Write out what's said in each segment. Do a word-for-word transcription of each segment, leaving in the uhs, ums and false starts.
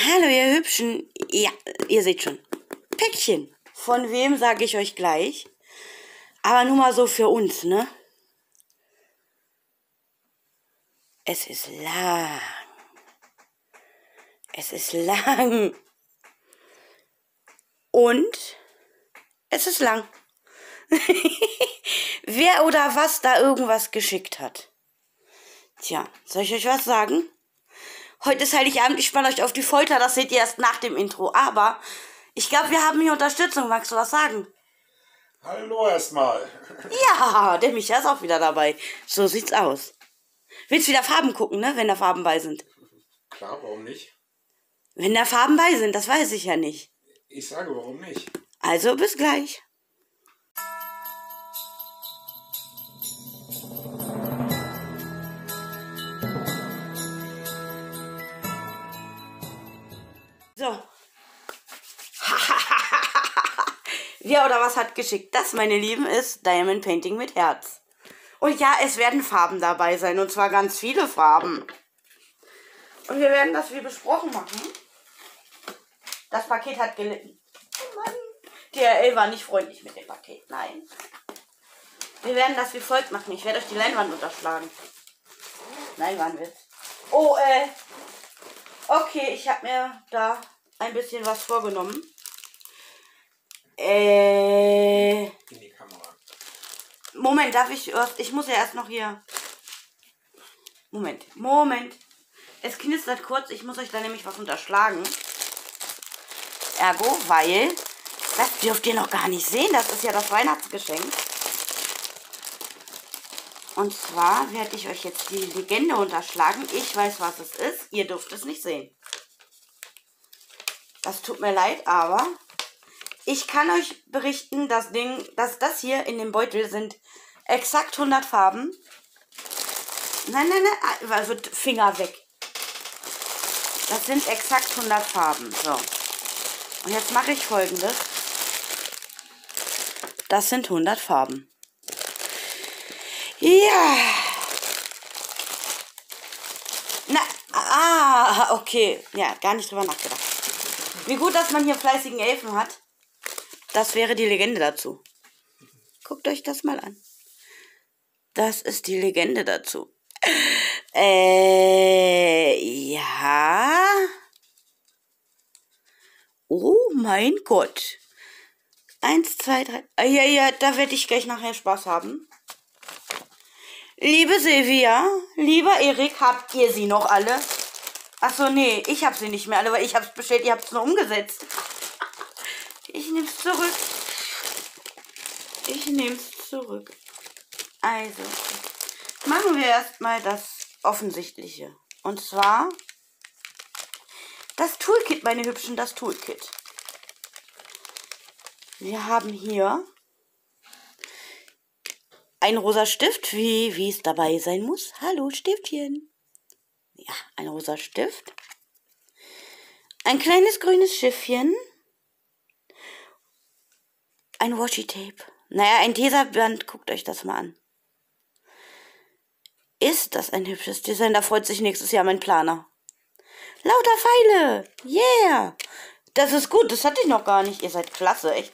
Hallo, ihr Hübschen. Ja, ihr seht schon. Päckchen. Von wem, sage ich euch gleich. Aber nur mal so für uns, ne? Es ist lang. Es ist lang. Und es ist lang. Wer oder was da irgendwas geschickt hat. Tja, soll ich euch was sagen? Heute ist Heiligabend, ich spanne euch auf die Folter, das seht ihr erst nach dem Intro. Aber ich glaube, wir haben hier Unterstützung. Magst du was sagen? Hallo erstmal. Ja, der Micha ist auch wieder dabei. So sieht's aus. Willst wieder Farben gucken, ne? Wenn da Farben bei sind. Klar, warum nicht? Wenn da Farben bei sind, das weiß ich ja nicht. Ich sage, warum nicht? Also bis gleich. So. Wer oder was hat geschickt? Das, meine Lieben, ist Diamond Painting mit Herz. Und ja, es werden Farben dabei sein. Und zwar ganz viele Farben. Und wir werden das wie besprochen machen. Das Paket hat gelitten. Oh Mann. D H L war nicht freundlich mit dem Paket. Nein. Wir werden das wie folgt machen. Ich werde euch die Leinwand unterschlagen. Nein, war ein Witz. Oh, äh. Okay, ich habe mir da ein bisschen was vorgenommen. Äh. In die Kamera. Moment, darf ich. Ich muss ja erst noch hier. Moment, Moment. Es knistert kurz, ich muss euch da nämlich was unterschlagen. Ergo, weil. Das dürft ihr noch gar nicht sehen. Das ist ja das Weihnachtsgeschenk. Und zwar werde ich euch jetzt die Legende unterschlagen. Ich weiß, was es ist. Ihr dürft es nicht sehen. Das tut mir leid, aber ich kann euch berichten, das Ding, dass das hier in dem Beutel sind exakt hundert Farben. Nein, nein, nein, also Finger weg. Das sind exakt hundert Farben. So. Und jetzt mache ich Folgendes. Das sind hundert Farben. Ja. Na, ah, okay. Ja, gar nicht drüber nachgedacht. Wie gut, dass man hier fleißigen Elfen hat. Das wäre die Legende dazu. Guckt euch das mal an. Das ist die Legende dazu. Äh, ja. Oh mein Gott. Eins, zwei, drei. Ah, ja, ja, da werde ich gleich nachher Spaß haben. Liebe Silvia, lieber Erik, habt ihr sie noch alle? Achso, nee, ich habe sie nicht mehr alle, weil ich habe es bestellt, ihr habt es nur umgesetzt. Ich nehme es zurück. Ich nehme es zurück. Also, machen wir erstmal das Offensichtliche. Und zwar das Toolkit, meine Hübschen, das Toolkit. Wir haben hier ein rosa Stift, wie, wie es dabei sein muss. Hallo, Stiftchen. Ja, ein rosa Stift. Ein kleines grünes Schiffchen. Ein Washi-Tape. Naja, ein Tesaband. Guckt euch das mal an. Ist das ein hübsches Design? Da freut sich nächstes Jahr mein Planer. Lauter Pfeile. Yeah. Das ist gut. Das hatte ich noch gar nicht. Ihr seid klasse, echt.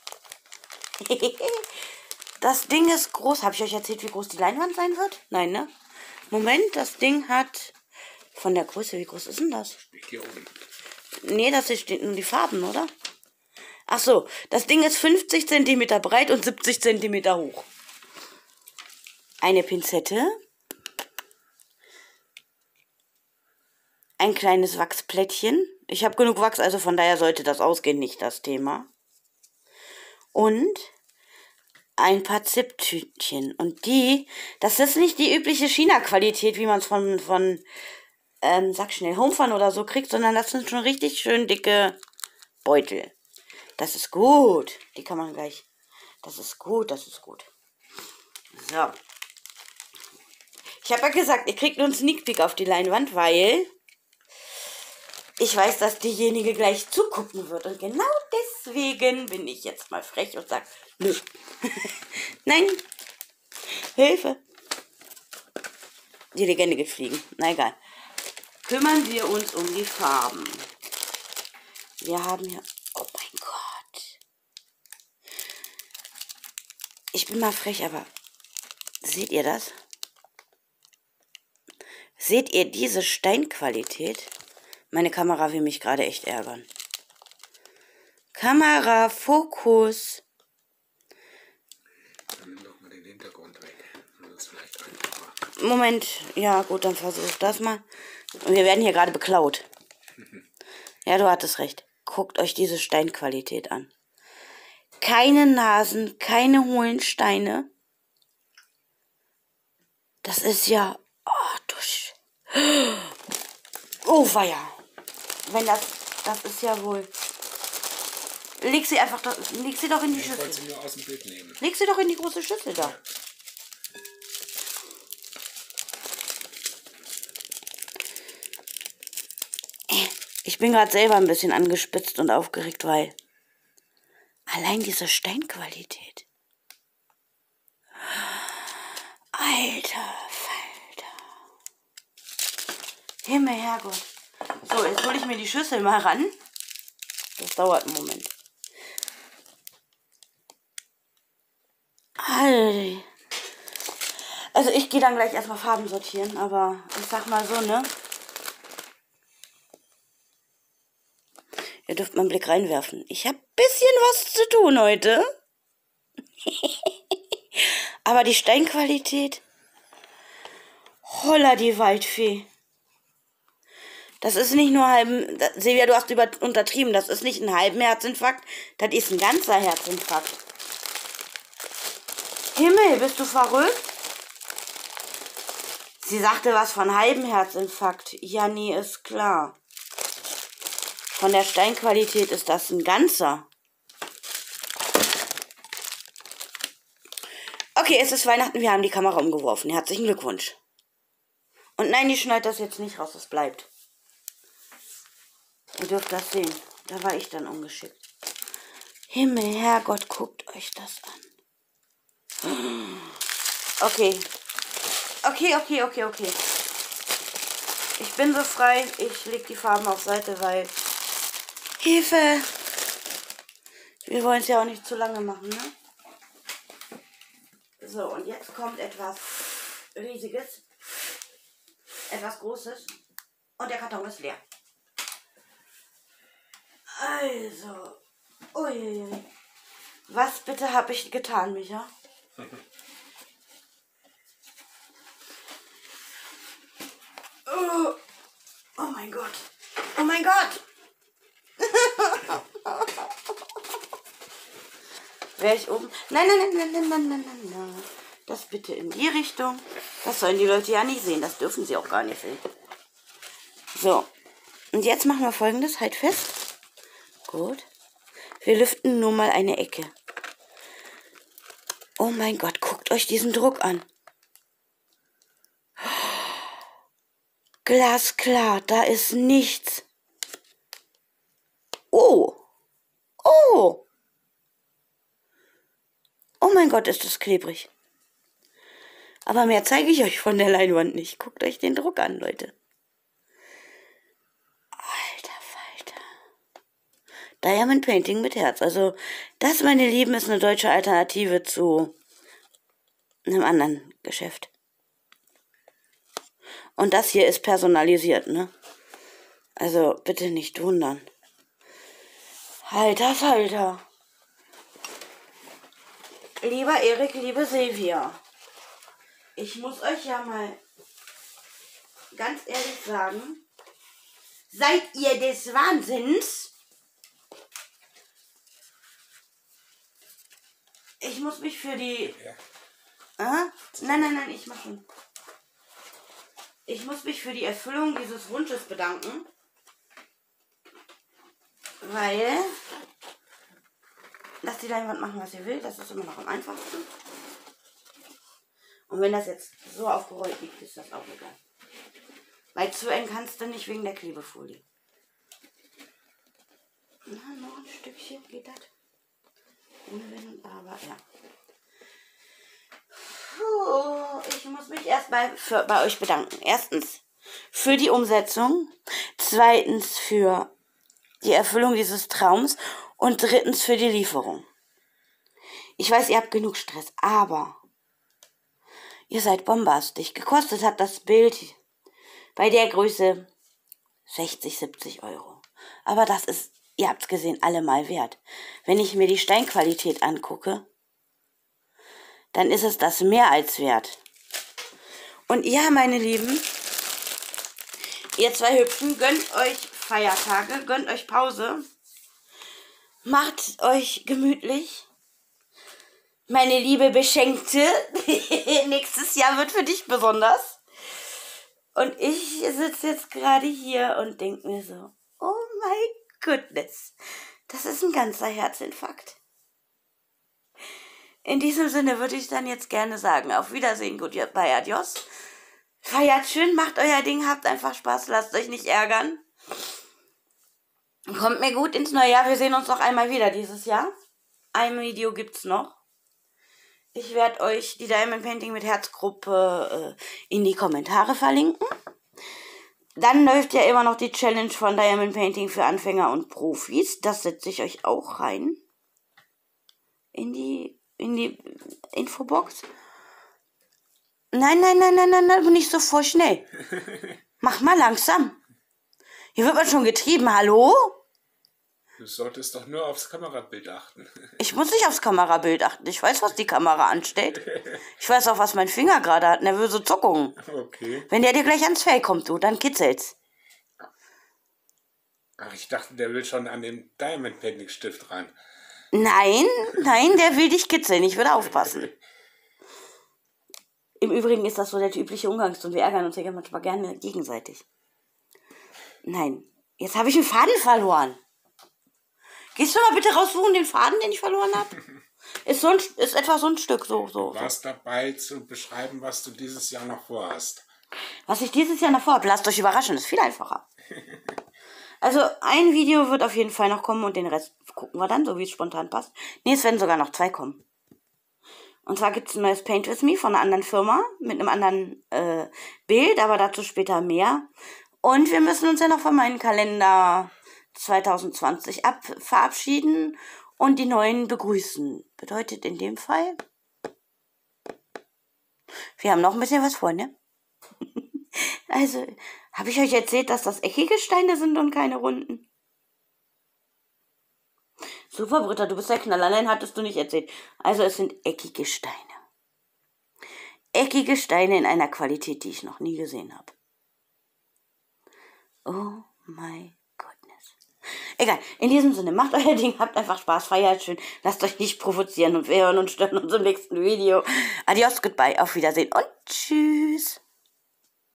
Das Ding ist groß. Habe ich euch erzählt, wie groß die Leinwand sein wird? Nein, ne? Moment, das Ding hat von der Größe, wie groß ist denn das? Hier oben. Nee, das hier steht nur die Farben, oder? Ach so, das Ding ist fünfzig Zentimeter breit und siebzig Zentimeter hoch. Eine Pinzette. Ein kleines Wachsplättchen. Ich habe genug Wachs, also von daher sollte das ausgehen, nicht das Thema. Und ein paar Zipptütchen. Und die, das ist nicht die übliche China-Qualität, wie man es von, von ähm, sag schnell, Homefun oder so kriegt, sondern das sind schon richtig schön dicke Beutel. Das ist gut. Die kann man gleich. Das ist gut, das ist gut. So. Ich habe ja gesagt, ihr kriegt nur einen Sneak Peek auf die Leinwand, weil ich weiß, dass diejenige gleich zugucken wird. Und genau deswegen bin ich jetzt mal frech und sage, nö. Nein. Hilfe. Die Legende geht fliegen. Na egal. Kümmern wir uns um die Farben. Wir haben hier... Oh mein Gott. Ich bin mal frech, aber... Seht ihr das? Seht ihr diese Steinqualität? Meine Kamera will mich gerade echt ärgern. Kamera, Fokus. Dann nimm doch mal den Hintergrund weg. Das ist vielleicht einfacher. Moment, ja gut, dann versuche ich das mal. Und wir werden hier gerade beklaut. Ja, du hattest recht. Guckt euch diese Steinqualität an. Keine Nasen, keine hohlen Steine. Das ist ja... Oh, du Sch Oh, weia. Wenn das... Das ist ja wohl... Leg sie einfach... Da, leg sie doch in die Ich wollte sie Schüssel. nur aus dem Bild nehmen. Leg sie doch in die große Schüssel da. Ja. Ich bin gerade selber ein bisschen angespitzt und aufgeregt, weil allein diese Steinqualität. Alter Falter. Himmel, Herrgott. So, jetzt hole ich mir die Schüssel mal ran. Das dauert einen Moment. Alter. Also ich gehe dann gleich erstmal Farben sortieren, aber ich sag mal so, ne? Ihr dürft mal einen Blick reinwerfen. Ich habe ein bisschen was zu tun heute. Aber die Steinqualität. Holla die Waldfee. Das ist nicht nur halben... Silvia, du hast über, untertrieben. Das ist nicht ein halben Herzinfarkt. Das ist ein ganzer Herzinfarkt. Himmel, bist du verrückt? Sie sagte was von halbem Herzinfarkt. Ja, nee, ist klar. Von der Steinqualität ist das ein ganzer. Okay, es ist Weihnachten, wir haben die Kamera umgeworfen. Herzlichen Glückwunsch. Und nein, die schneidet das jetzt nicht raus, es bleibt. Ihr dürft das sehen. Da war ich dann ungeschickt. Himmel, Herrgott, guckt euch das an. Okay. Okay, okay, okay, okay. Ich bin so frei, ich leg die Farben auf Seite, weil... Hilfe! Wir wollen es ja auch nicht zu lange machen, ne? So, und jetzt kommt etwas Riesiges. Etwas Großes. Und der Karton ist leer. Also. Uiuiui. Was bitte habe ich getan, Micha? Oh, oh mein Gott. Oh mein Gott. Wäre ich oben? Nein, nein, nein, nein, nein, nein, nein, nein, nein. Das bitte in die Richtung. Das sollen die Leute ja nicht sehen. Das dürfen sie auch gar nicht sehen. So. Und jetzt machen wir Folgendes. Halt fest. Gut. Wir lüften nur mal eine Ecke. Oh mein Gott, guckt euch diesen Druck an. Glasklar, da ist nichts. Oh. Oh. Oh mein Gott, ist das klebrig. Aber mehr zeige ich euch von der Leinwand nicht. Guckt euch den Druck an, Leute. Alter Falter. Diamond Painting mit Herz. Also, das, meine Lieben, ist eine deutsche Alternative zu einem anderen Geschäft. Und das hier ist personalisiert, ne? Also, bitte nicht wundern. Alter Falter. Lieber Erik, liebe Silvia. Ich muss euch ja mal ganz ehrlich sagen, seid ihr des Wahnsinns? Ich muss mich für die... Ja. Aha. Nein, nein, nein, ich mach schon. Ich muss mich für die Erfüllung dieses Wunsches bedanken, weil... Lasst die Leinwand machen, was ihr will, das ist immer noch am einfachsten. Und wenn das jetzt so aufgerollt liegt, ist das auch egal. Weil zu eng kannst du nicht wegen der Klebefolie. Na, noch ein Stückchen, geht das? Ohne Wenn und Aber, ja. Puh, ich muss mich erstmal für, bei euch bedanken. Erstens für die Umsetzung. Zweitens für die Erfüllung dieses Traums und drittens für die Lieferung. Ich weiß, ihr habt genug Stress, aber ihr seid bombastisch. Gekostet hat das Bild bei der Größe sechzig, siebzig Euro. Aber das ist, ihr habt's gesehen, allemal wert. Wenn ich mir die Steinqualität angucke, dann ist es das mehr als wert. Und ja, meine Lieben, ihr zwei Hübschen, gönnt euch Feiertage, gönnt euch Pause, macht euch gemütlich. Meine liebe Beschenkte, nächstes Jahr wird für dich besonders. Und ich sitze jetzt gerade hier und denke mir so, oh my goodness, das ist ein ganzer Herzinfarkt. In diesem Sinne würde ich dann jetzt gerne sagen, auf Wiedersehen, goodbye, adios. Feiert schön, macht euer Ding, habt einfach Spaß, lasst euch nicht ärgern. Kommt mir gut ins neue Jahr, wir sehen uns noch einmal wieder dieses Jahr. Ein Video gibt's noch. Ich werde euch die Diamond Painting mit Herzgruppe äh, in die Kommentare verlinken. Dann läuft ja immer noch die Challenge von Diamond Painting für Anfänger und Profis. Das setze ich euch auch rein. In die, in die Infobox. Nein, nein, nein, nein, nein, nein, nicht so voll schnell. Mach mal langsam. Hier wird man schon getrieben, hallo? Du solltest doch nur aufs Kamerabild achten. Ich muss nicht aufs Kamerabild achten. Ich weiß, was die Kamera anstellt. Ich weiß auch, was mein Finger gerade hat. Nervöse Zuckungen. Okay. Wenn der dir gleich ans Fell kommt, du, dann kitzelt's. Ach, ich dachte, der will schon an den Diamond Painting Stift ran. Nein, nein, der will dich kitzeln. Ich würde aufpassen. Im Übrigen ist das so der übliche Umgangston. Wir ärgern uns ja manchmal gerne gegenseitig. Nein, jetzt habe ich einen Faden verloren. Gehst du mal bitte raussuchen, den Faden, den ich verloren habe? Ist, so ein, ist etwa so ein Stück, so. so. Du warst dabei zu beschreiben, was du dieses Jahr noch vorhast. Was ich dieses Jahr noch vorhabe, lasst euch überraschen, ist viel einfacher. Also ein Video wird auf jeden Fall noch kommen und den Rest gucken wir dann, so wie es spontan passt. Nee, es werden sogar noch zwei kommen. Und zwar gibt es ein neues Paint With Me von einer anderen Firma mit einem anderen äh, Bild, aber dazu später mehr. Und wir müssen uns ja noch von meinem Kalender zwanzig zwanzig ab verabschieden und die neuen begrüßen. Bedeutet in dem Fall, wir haben noch ein bisschen was vor, ne? Also, habe ich euch erzählt, dass das eckige Steine sind und keine runden? Super, Britta, du bist der Knaller. Nein, hattest du nicht erzählt. Also, es sind eckige Steine. Eckige Steine in einer Qualität, die ich noch nie gesehen habe. Oh my goodness. Egal, in diesem Sinne, macht euer Ding, habt einfach Spaß, feiert schön, lasst euch nicht provozieren und wir hören und stören uns im nächsten Video. Adios, goodbye, auf Wiedersehen und tschüss.